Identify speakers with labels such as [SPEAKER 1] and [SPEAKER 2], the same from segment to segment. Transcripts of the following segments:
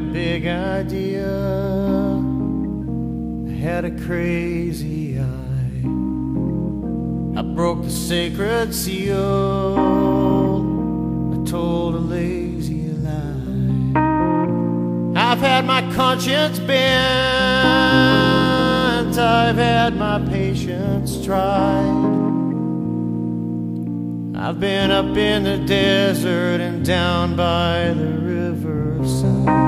[SPEAKER 1] big idea. I had a crazy eye. I broke the sacred seal. I told a lazy lie. I've had my conscience bent. I've had my patience tried. I've been up in the desert and down by the riverside.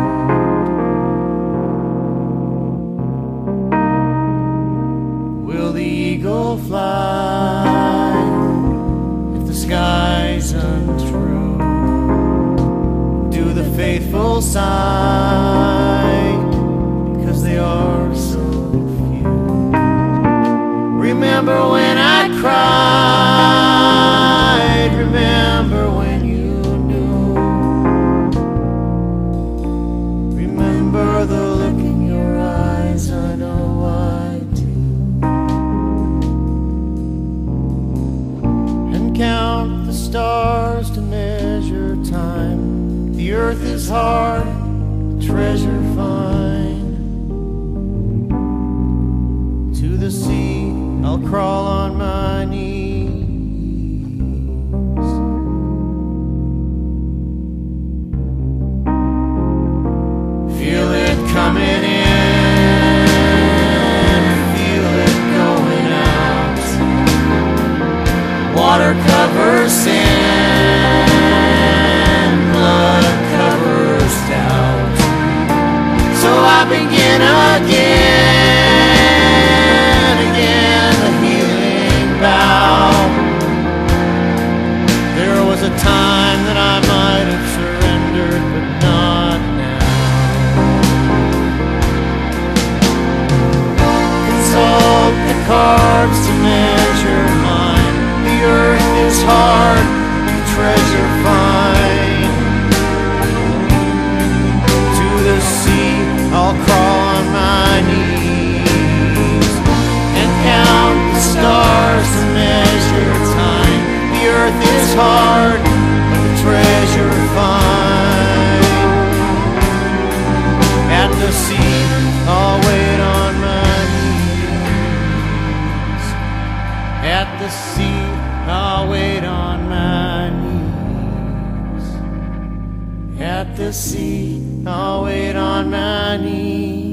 [SPEAKER 1] Will the eagle fly if the sky's untrue? Do the faithful sigh because they are so few? Remember when I cried, remember when you knew, remember the look in your eyes, I know I do. And count the stars to measure time. The earth is hard, the treasure find. To the sea I'll crawl on my knees. Feel it coming in, feel it going out. Water covers sin, blood covers doubt. So I begin again the healing vow. There was a time that I might have surrendered, but not now. Consult the cards to measure mine. The earth is hard, the treasure fine. To the sea I'll crawl on my knees and count the stars to measure time. The earth is hard, but the treasure fine. At the sea I'll wait on my knees. At the sea I'll wait on my knees. At the sea I'll wait on my knees.